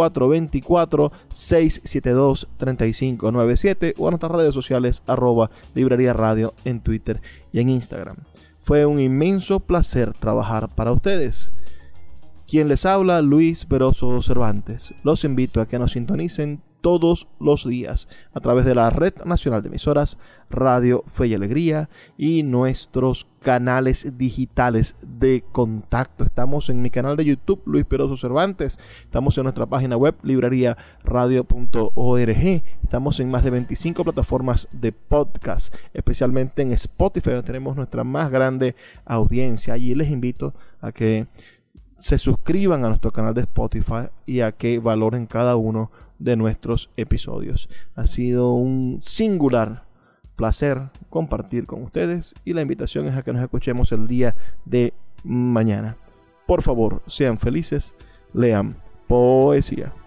0424-672-3597 o a nuestras redes sociales @Librería Radio en Twitter y en Instagram. Fue un inmenso placer trabajar para ustedes. Quien les habla, Luis Peroso Cervantes. Los invito a que nos sintonicen todos los días a través de la Red Nacional de Emisoras Radio Fe y Alegría y nuestros canales digitales de contacto. Estamos en mi canal de YouTube, Luis Peroso Cervantes. Estamos en nuestra página web, librariaradio.org. Estamos en más de 25 plataformas de podcast, especialmente en Spotify, donde tenemos nuestra más grande audiencia. Allí les invito a que se suscriban a nuestro canal de Spotify y a que valoren cada uno de nuestros episodios. Ha sido un singular placer compartir con ustedes y la invitación es a que nos escuchemos el día de mañana. Por favor, sean felices, lean poesía.